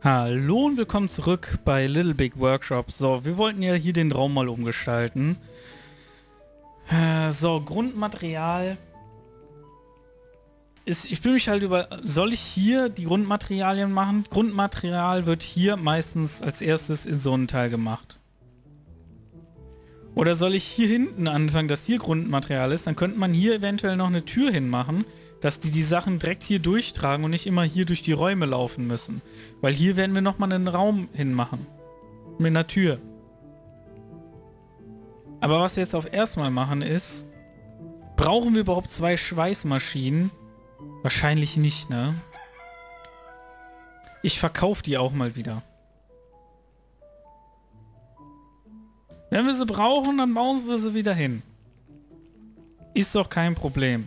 Hallo und willkommen zurück bei Little Big Workshop. So, wir wollten ja hier den Raum mal umgestalten. So, Grundmaterial ist, ich bin mich halt über, soll ich hier die Grundmaterialien machen? Grundmaterial wird hier meistens als erstes in so einen Teil gemacht. Oder soll ich hier hinten anfangen, dass hier Grundmaterial ist? Dann könnte man hier eventuell noch eine Tür hinmachen, dass die Sachen direkt hier durchtragen und nicht immer hier durch die Räume laufen müssen. Weil hier werden wir nochmal einen Raum hinmachen. Mit einer Tür. Aber was wir jetzt auf erstmal machen ist, brauchen wir überhaupt 2 Schweißmaschinen? Wahrscheinlich nicht, ne? Ich verkaufe die auch mal wieder. Wenn wir sie brauchen, dann bauen wir sie wieder hin. Ist doch kein Problem.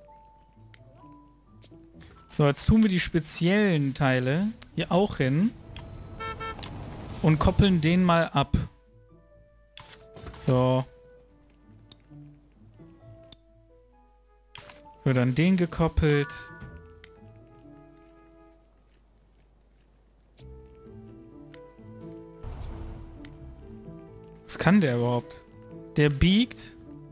So, jetzt tun wir die speziellen Teile hier auch hin und koppeln den mal ab. So. Wird an den gekoppelt. Was kann der überhaupt? Der biegt.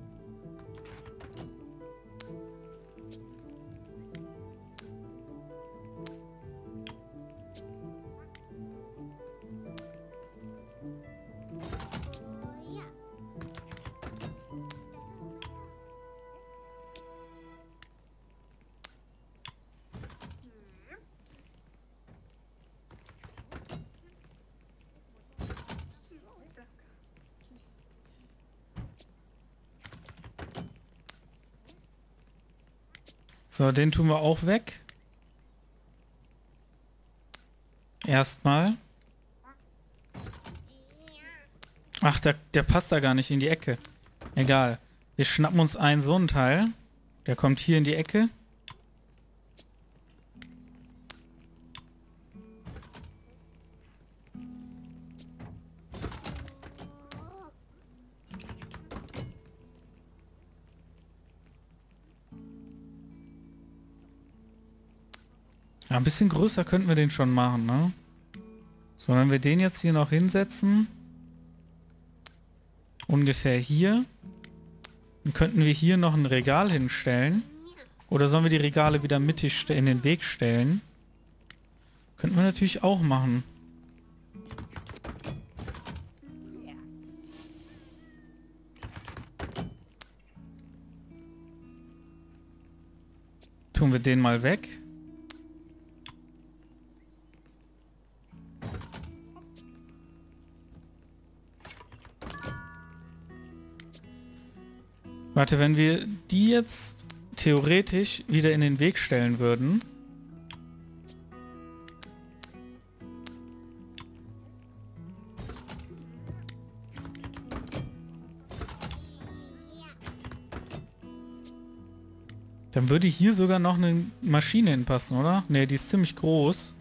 So, den tun wir auch weg. Erstmal. Ach, der passt da gar nicht in die Ecke. Egal. Wir schnappen uns so einen Teil. Der kommt hier in die Ecke. Ja, ein bisschen größer könnten wir den schon machen, ne? So, wenn wir den jetzt hier noch hinsetzen. Ungefähr hier. Dann könnten wir hier noch ein Regal hinstellen. Oder sollen wir die Regale wieder mittig in den Weg stellen? Könnten wir natürlich auch machen. Tun wir den mal weg. Warte, wenn wir die jetzt theoretisch wieder in den Weg stellen würden. Dann würde hier sogar noch eine Maschine hinpassen, oder? Ne, die ist ziemlich groß.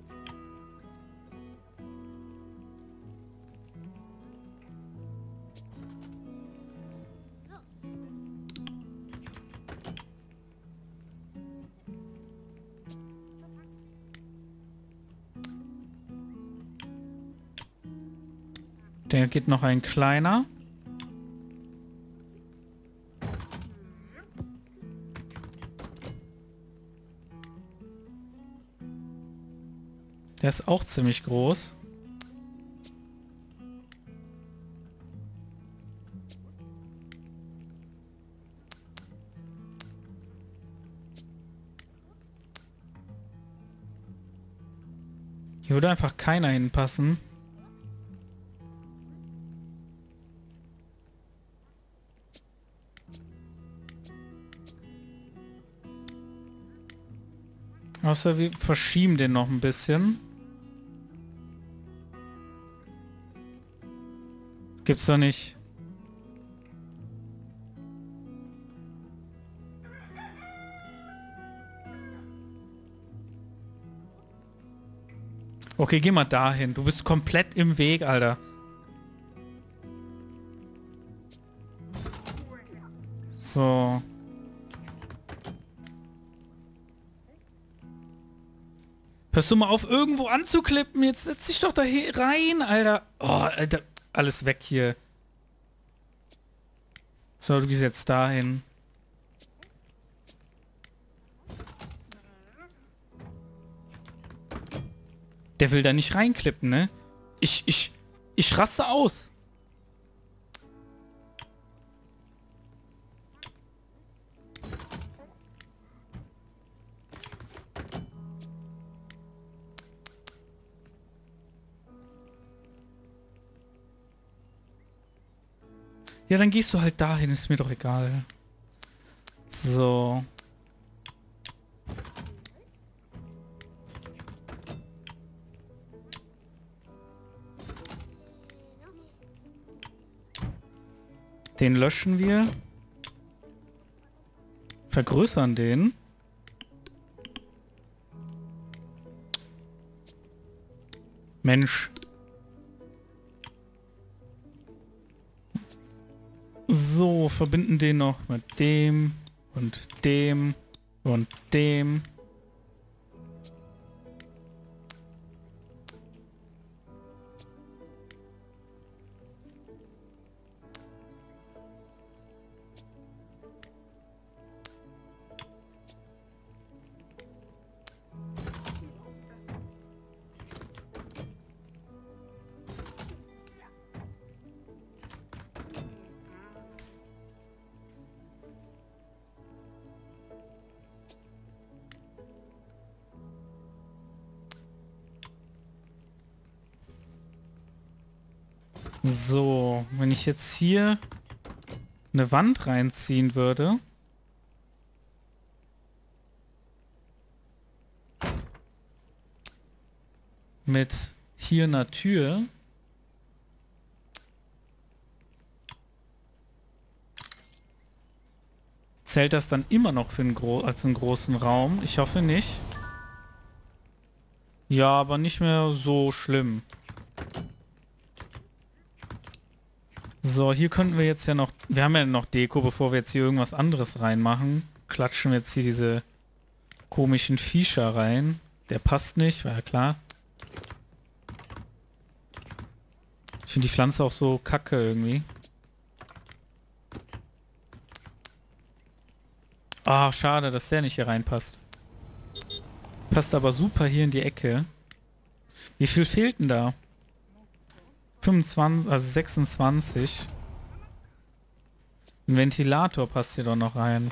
Der geht noch ein kleiner. Der ist auch ziemlich groß. Hier würde einfach keiner hinpassen. Außer wir verschieben den noch ein bisschen. Gibt's doch nicht. Okay, geh mal dahin. Du bist komplett im Weg, Alter. So. Hörst du mal auf, irgendwo anzuklippen? Jetzt setz dich doch da rein, Alter. Oh, Alter. Alles weg hier. So, du gehst jetzt dahin. Der will da nicht reinklippen, ne? Ich raste aus. Ja, dann gehst du halt dahin, ist mir doch egal. So. Den löschen wir. Vergrößern den. Mensch. So, verbinden den noch mit dem und dem und dem. So, wenn ich jetzt hier eine Wand reinziehen würde. Mit hier einer Tür. Zählt das dann immer noch für als einen großen Raum? Ich hoffe nicht. Ja, aber nicht mehr so schlimm. So, hier könnten wir jetzt ja noch... Wir haben ja noch Deko, bevor wir jetzt hier irgendwas anderes reinmachen. Klatschen wir jetzt hier diese komischen Viecher rein. Der passt nicht, war ja klar. Ich finde die Pflanze auch so kacke irgendwie. Ah, schade, dass der nicht hier reinpasst. Passt aber super hier in die Ecke. Wie viel fehlt denn da? 25, also 26. Ein Ventilator passt hier doch noch rein.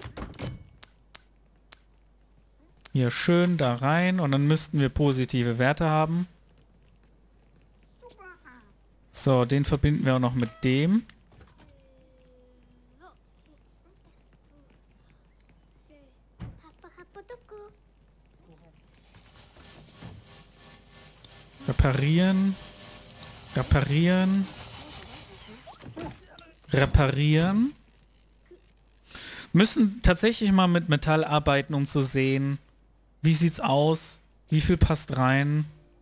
Hier schön da rein und dann müssten wir positive Werte haben. So, den verbinden wir auch noch mit dem. Reparieren. Reparieren. Reparieren. Müssen tatsächlich mal mit Metall arbeiten, um zu sehen, wie sieht's aus, wie viel passt rein.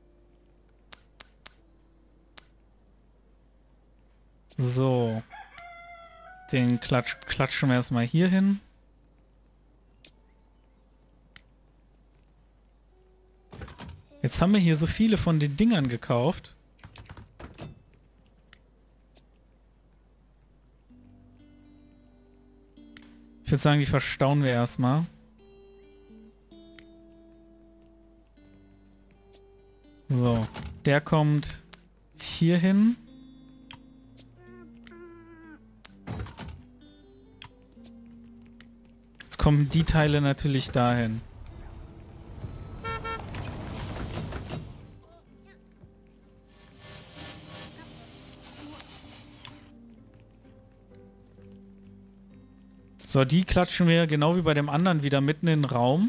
So. Den klatschen wir erstmal hier hin. Jetzt haben wir hier so viele von den Dingern gekauft. Ich würde sagen, die verstauen wir erstmal. So, der kommt hier hin. Jetzt kommen die Teile natürlich dahin. So, die klatschen wir genau wie bei dem anderen wieder mitten in den Raum.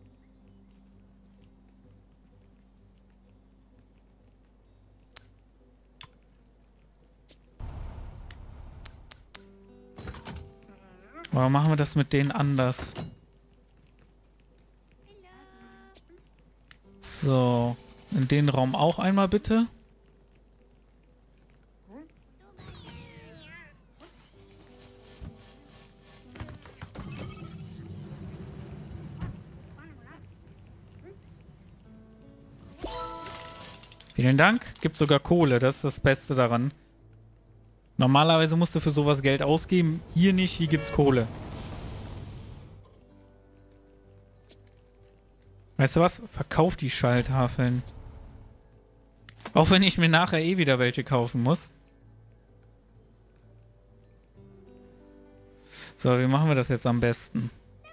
Aber machen wir das mit denen anders? So, in den Raum auch einmal bitte. Vielen Dank. Gibt sogar Kohle. Das ist das Beste daran. Normalerweise musst du für sowas Geld ausgeben. Hier nicht. Hier gibt's Kohle. Weißt du was? Verkauf die Schalltafeln. Auch wenn ich mir nachher eh wieder welche kaufen muss. So, wie machen wir das jetzt am besten?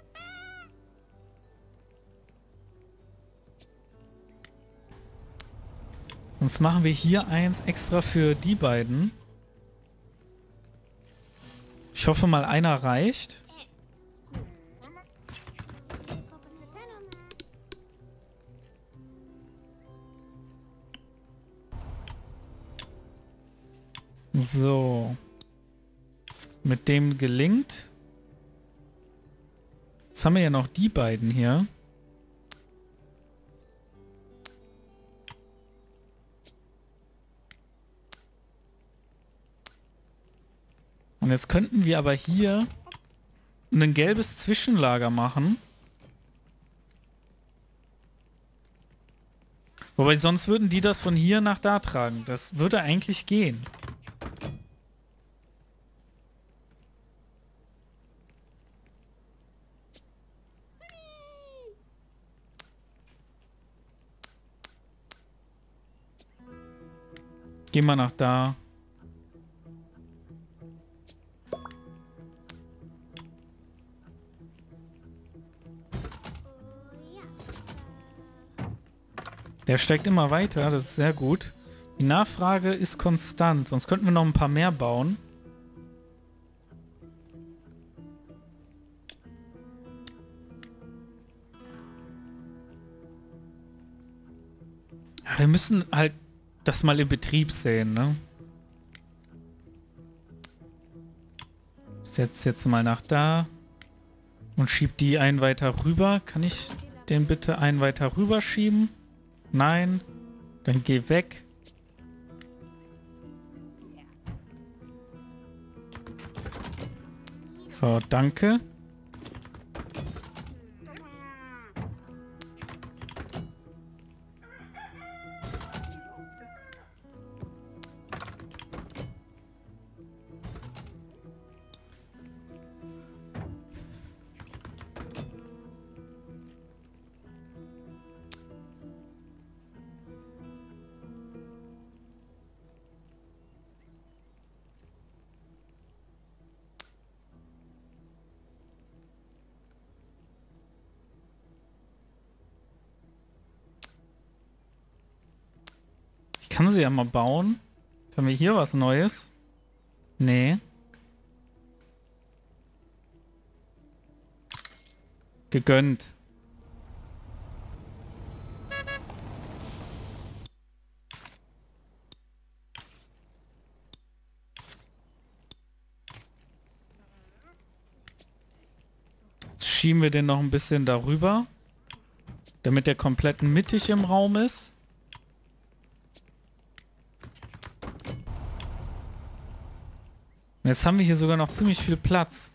Sonst machen wir hier eins extra für die beiden. Ich hoffe mal, einer reicht. So. Mit dem gelingt. Jetzt haben wir ja noch die beiden hier. Und jetzt könnten wir aber hier ein gelbes Zwischenlager machen. Wobei sonst würden die das von hier nach da tragen. Das würde eigentlich gehen. Gehen wir nach da. Der steigt immer weiter, das ist sehr gut. Die Nachfrage ist konstant, sonst könnten wir noch ein paar mehr bauen. Ja, wir müssen halt das mal in Betrieb sehen, ne? Ich setze jetzt mal nach da und schieb die einen weiter rüber. Kann ich den bitte einen weiter rüber schieben? Nein. Dann geh weg. So, danke. Ich kann sie ja mal bauen. Haben wir hier was Neues? Nee. Gegönnt. Jetzt schieben wir den noch ein bisschen darüber, damit der komplett mittig im Raum ist. Jetzt haben wir hier sogar noch ziemlich viel Platz.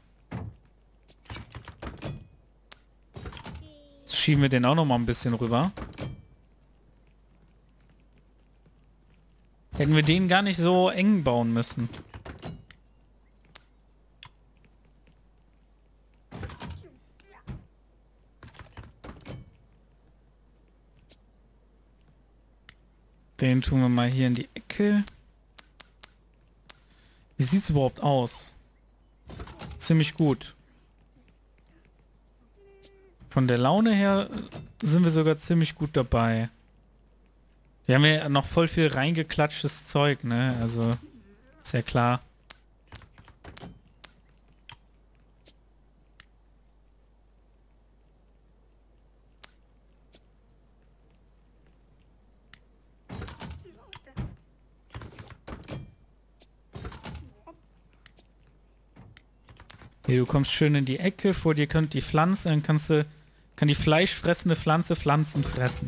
Jetzt schieben wir den auch noch mal ein bisschen rüber. Hätten wir den gar nicht so eng bauen müssen. Den tun wir mal hier in die Ecke. Wie sieht es überhaupt aus? Ziemlich gut. Von der Laune her sind wir sogar ziemlich gut dabei. Wir haben ja noch voll viel reingeklatschtes Zeug, ne? Also, ist ja klar. Hier, du kommst schön in die Ecke, vor dir kommt die Pflanze, dann kann die fleischfressende Pflanze Pflanzen fressen.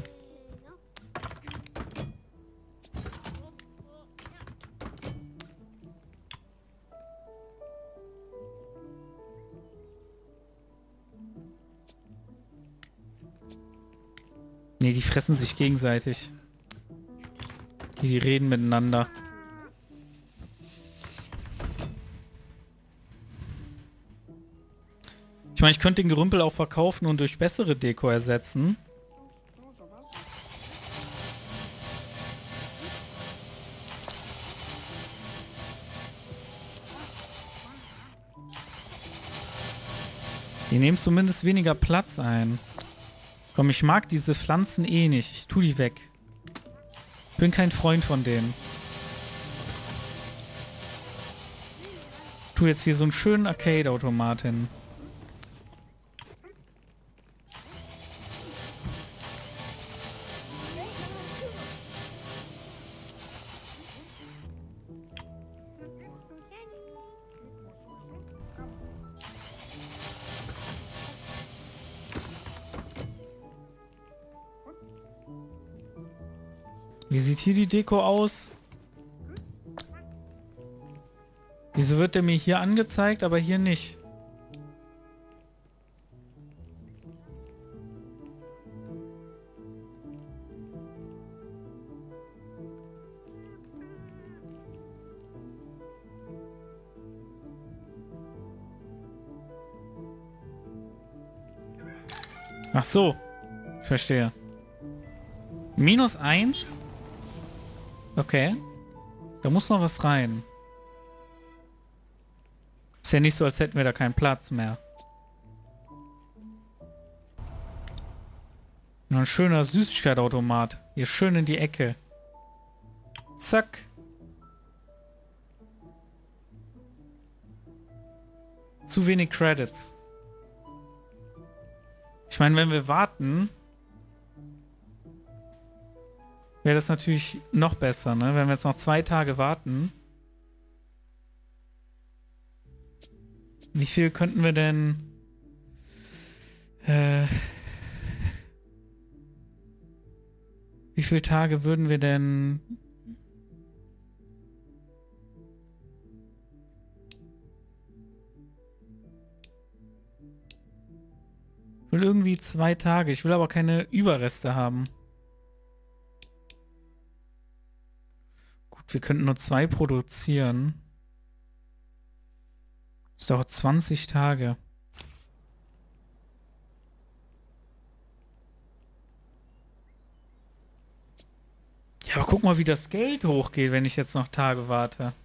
Nee, die fressen sich gegenseitig. Die reden miteinander. Ich meine, ich könnte den Gerümpel auch verkaufen und durch bessere Deko ersetzen. Die nehmen zumindest weniger Platz ein. Komm, ich mag diese Pflanzen eh nicht. Ich tue die weg. Ich bin kein Freund von denen. Ich tue jetzt hier so einen schönen Arcade-Automat hin. Wie sieht hier die Deko aus? Wieso wird der mir hier angezeigt, aber hier nicht? Ach so. Ich verstehe. -1? Okay. Da muss noch was rein. Ist ja nicht so, als hätten wir da keinen Platz mehr. Noch ein schöner Süßigkeitsautomat. Hier schön in die Ecke. Zack. Zu wenig Credits. Ich meine, wenn wir warten, wäre das natürlich noch besser, ne? Wenn wir jetzt noch 2 Tage warten. Wie viel könnten wir denn... wie viele Tage würden wir denn... Ich will irgendwie 2 Tage. Ich will aber keine Überreste haben. Wir könnten nur 2 produzieren. Das dauert 20 Tage. Ja, aber guck mal, wie das Geld hochgeht, wenn ich jetzt noch Tage warte.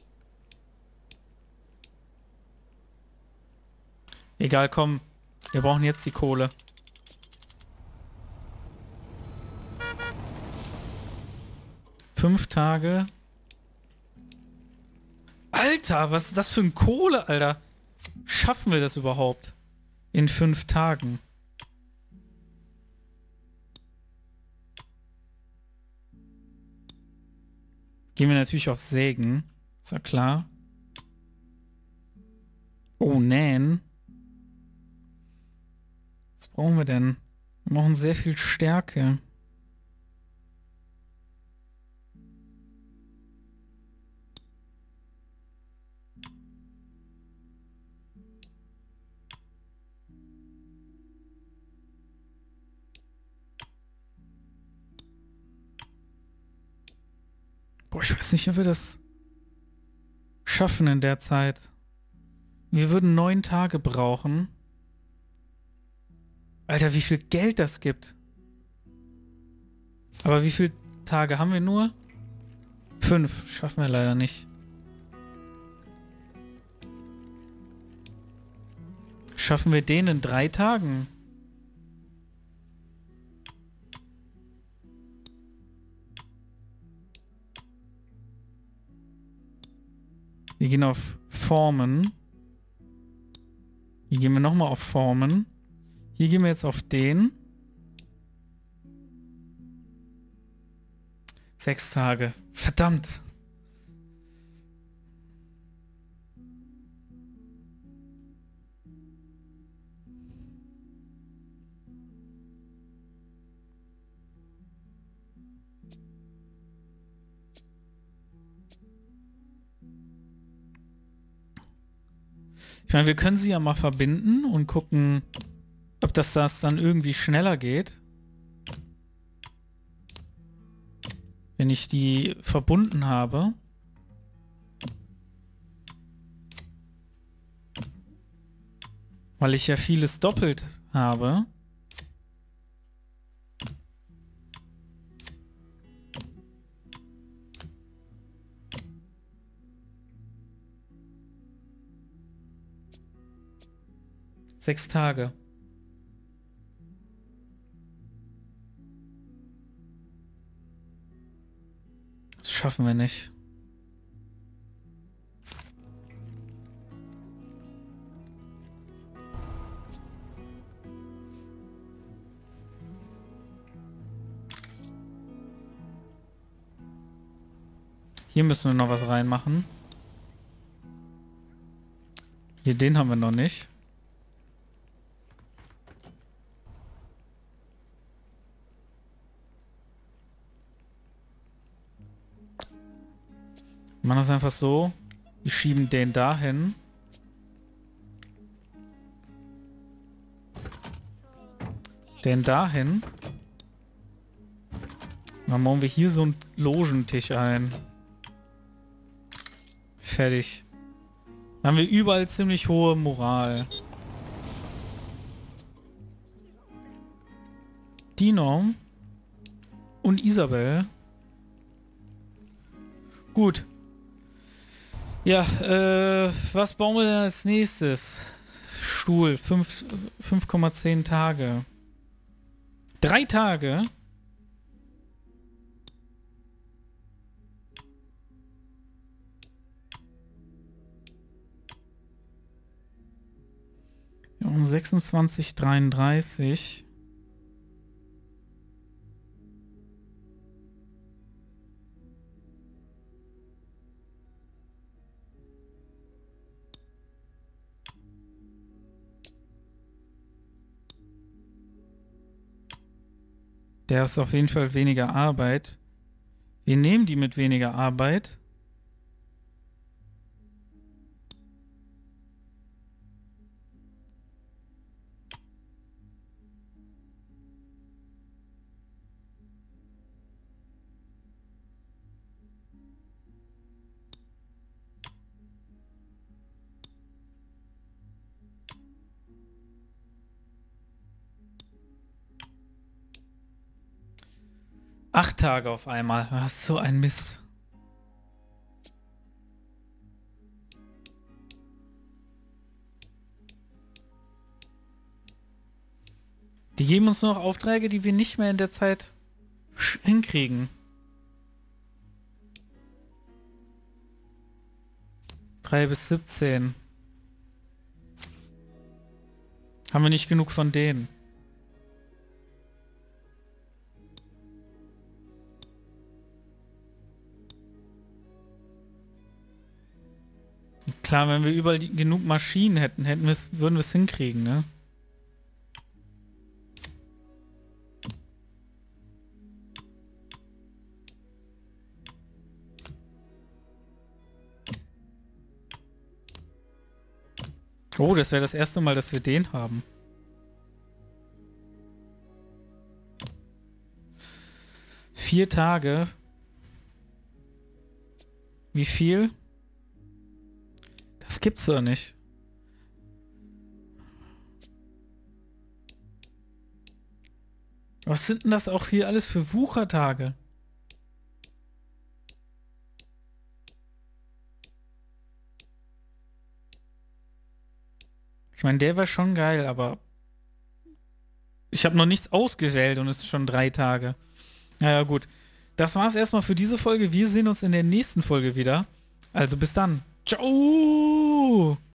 Egal, komm. Wir brauchen jetzt die Kohle. Fünf Tage. Alter, was ist das für ein Kohle, Alter? Schaffen wir das überhaupt? In 5 Tagen. Gehen wir natürlich auf Sägen. Ist ja klar. Oh, Nähen. Was brauchen wir denn? Wir brauchen sehr viel Stärke. Boah, ich weiß nicht, ob wir das schaffen in der Zeit. Wir würden 9 Tage brauchen. Alter, wie viel Geld das gibt. Aber wie viele Tage haben wir nur? 5. Schaffen wir leider nicht. Schaffen wir den in 3 Tagen? Wir gehen auf Formen. Hier gehen wir nochmal auf Formen. Hier gehen wir jetzt auf den. 6 Tage. Verdammt. Ich meine, wir können sie ja mal verbinden und gucken, ob das dann irgendwie schneller geht. Wir wenn ich die verbunden habe. Weil ich ja vieles doppelt habe. Sechs Tage. Das schaffen wir nicht. Hier müssen wir noch was reinmachen. Hier, den haben wir noch nicht. Wir machen das einfach so. Wir schieben den dahin. Den dahin. Dann bauen wir hier so einen Logentisch ein. Fertig. Dann haben wir überall ziemlich hohe Moral. Dino und Isabel. Gut. Ja, was bauen wir denn als nächstes? Stuhl, 5,10 Tage. 3 Tage? Um 26,33. Der ist auf jeden Fall weniger Arbeit. Wir nehmen die mit weniger Arbeit. Acht Tage auf einmal. Das ist so ein Mist. Die geben uns noch Aufträge, die wir nicht mehr in der Zeit hinkriegen. 3 bis 17. Haben wir nicht genug von denen. Klar, wenn wir überall genug Maschinen hätten, würden wir es hinkriegen, ne? Oh, das wäre das erste Mal, dass wir den haben. Vier Tage. Wie viel? Das gibt's doch nicht. Was sind denn das auch hier alles für Wuchertage? Ich meine, der war schon geil, aber ich habe noch nichts ausgewählt und es ist schon 3 Tage. Naja, gut. Das war's erstmal für diese Folge. Wir sehen uns in der nächsten Folge wieder. Also bis dann. Ciao!